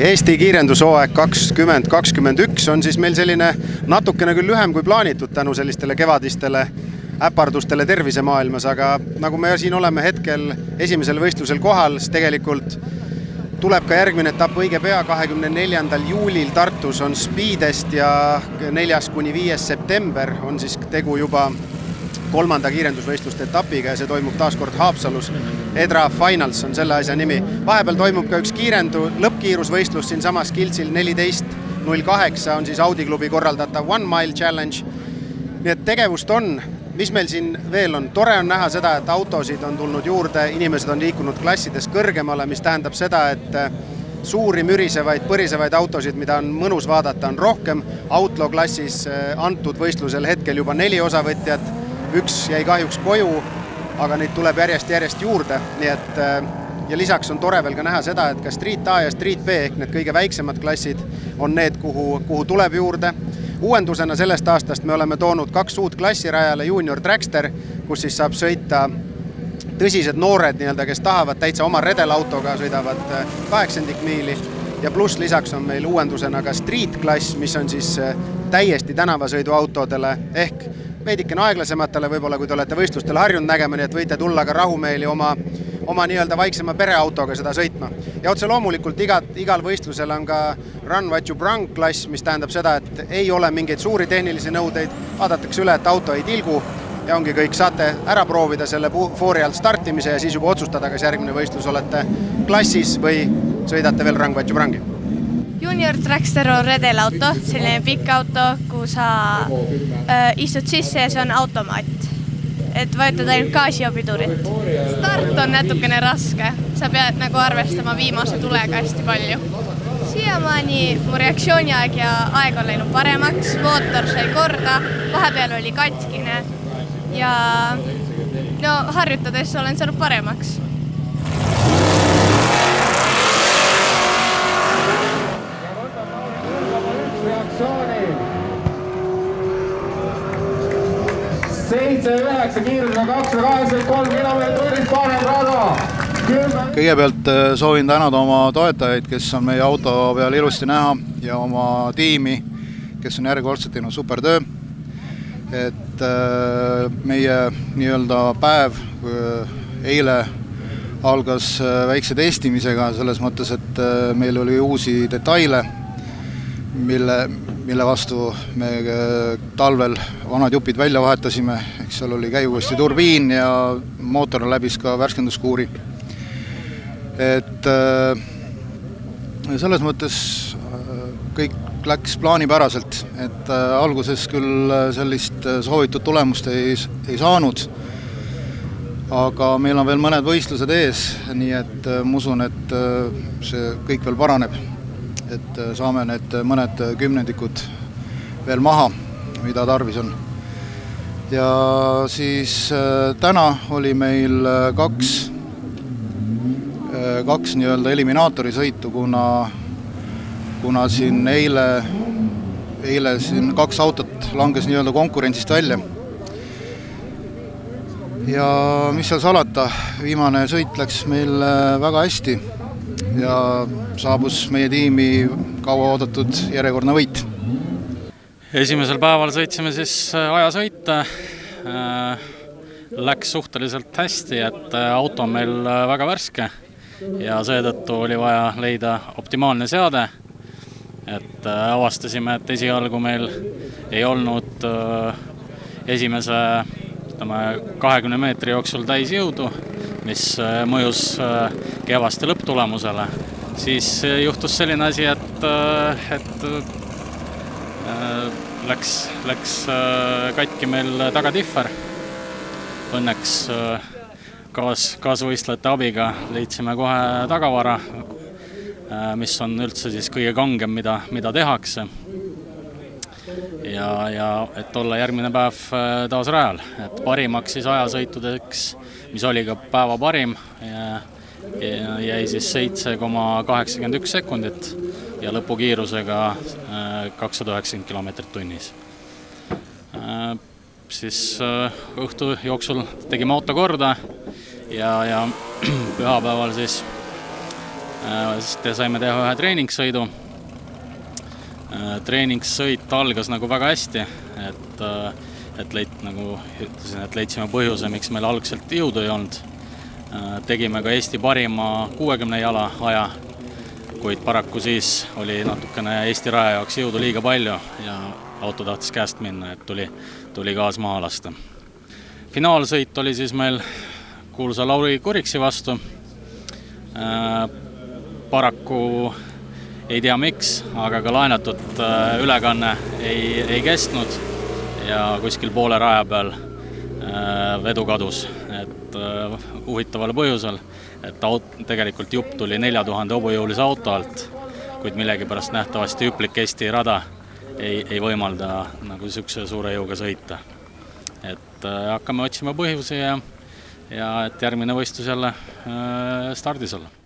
Eesti kiirendushooaeg 2021 on siis meil selline natukene küll lühem kui plaanitud tänu sellistele kevadistele äpardustele tervisemaailmas, aga nagu me siin oleme hetkel esimesel võistlusel kohal, siis tegelikult tuleb ka järgmine etapp õige pea, 24. juulil Tartus on Speedest ja 4.–5. september on siis tegu juba 3. kiirendusvõistluste etapiga ja see toimub taas kord Haapsalus. Edra Finals on selle asja nimi. Vahepeal toimub ka üks lõppkiirusvõistlus siin samas Kiltsil 14.08 on siis Audi klubi korraldatav One Mile Challenge. Nii et tegevust on. Mis meil siin veel on? Tore on näha seda, et autosid on tulnud juurde, inimesed on liikunud klassides kõrgemale, mis tähendab seda, et suuri mürisevaid, põrisevaid autosid, mida on mõnus vaadata, on rohkem. Outlaw klassis antud võistlusel hetkel juba 4 osavõtjat, üks jäi kahjuks koju, aga neid tuleb järjest juurde. Nii et, ja lisaks on tore veel ka näha seda, et ka Street A ja Street B ehk need kõige väiksemad klassid on need, kuhu tuleb juurde. Uuendusena sellest aastast me oleme toonud 2 uut klassi rajale Junior Dragster, kus siis saab sõita tõsised noored, kes tahavad täitsa oma redelautoga, sõidavad 80 miili. Ja pluss lisaks on meil uuendusena ka Street klass, mis on siis täiesti tänavasõiduautodele ehk veidikene aeglasematele, võib-olla kui te olete võistlustele harjunud nägema, nii et võite tulla ka rahumeeli oma nii-öelda vaiksema pereautoga seda sõitma. Ja otse loomulikult igal võistlusel on ka Run What You Brung klass, mis tähendab seda, et ei ole mingeid suuri tehnilisi nõudeid, vaadatakse üle, et auto ei tilgu ja ongi kõik, saate ära proovida selle foori alt startimise ja siis juba otsustada, kas järgmine võistlus olete klassis või sõidate veel Run What You Brungi. Junior Dragster on redelauto, selline pikk auto, kuhu sa istud sisse ja see on automaat. Et vajutad ainult gaasi ja pidurit. Start on natukene raske, sa pead nagu arvestama viimase tulega hästi palju. Siiamaani mu reaktsiooniaeg ja aeg on läinud paremaks, mootor sai korda, vahepeal oli katkine ja harjutades olen saanud paremaks. Kõigepealt soovin tänada oma toetajaid, kes on meie auto peal ilusti näha ja oma tiimi, kes on järjekordselt teinud super töö. Et meie nii-öelda päev eile algas väikse testimisega selles mõttes, et meil oli uusi detaile, mille vastu me talvel vanad jupid välja vahetasime, eks seal oli käigusti turbiin ja mootor läbis ka värskenduskuuri. Et selles mõttes kõik läks plaanipäraselt, et alguses küll sellist soovitud tulemust ei saanud, aga meil on veel mõned võistlused ees, nii et ma usun, et see kõik veel paraneb. Et saame need mõned kümnendikud veel maha, mida tarvis on. Ja siis täna oli meil kaks nii-öelda eliminaatori sõitu, kuna siin eile siin 2 autot langes nii-öelda konkurentsist välja. Ja mis seal salata, viimane sõit läks meil väga hästi ja saabus meie tiimi kaua oodatud järjekordne võit. Esimesel päeval sõitsime siis ajasõite. Läks suhteliselt hästi, et auto on meil väga värske ja seetõttu oli vaja leida optimaalne seade. Et avastasime, et esialgu meil ei olnud esimese 20 meetri jooksul täisjõudu, mis mõjus kehvasti lõpptulemusele. Siis juhtus selline asi, et läks katki meil tagatihver. Õnneks kaasvõistlejate abiga leidsime kohe tagavara, mis on üldse siis kõige kangem, mida tehakse. Ja et olla järgmine päev taas rajal. Et parimaks siis ajasõitudeks, mis oli ka päeva parim, jäi siis 7,81 sekundit ja lõpukiirusega 290 km tunnis. Siis õhtu jooksul tegime auto korda ja pühapäeval siis Siis saime teha ühe treeningsõidu. Treeningssõit algas nagu väga hästi, et leidsime põhjuse, miks meil algselt jõudu ei olnud. Tegime ka Eesti parima 60 jala aja, kuid paraku siis oli natukene Eesti raja jaoks jõudu liiga palju ja auto tahtis käest minna, et tuli gaas maha lasta. Finaalsõit oli siis meil kuulsa Lauri Kuriksi vastu. Paraku ei tea miks, aga ka laenatud ülekanne ei kestnud ja kuskil poole raja peal vedu kadus. Huvitavale põhjusel, et tegelikult jupp tuli 4000 hobujõulise auto alt, kuid millegipärast nähtavasti hüplik Eesti rada ei võimalda nagu niisuguse suure jõuga sõita. Hakkame otsima põhjusi ja et järgmine võistlus jälle stardis olla.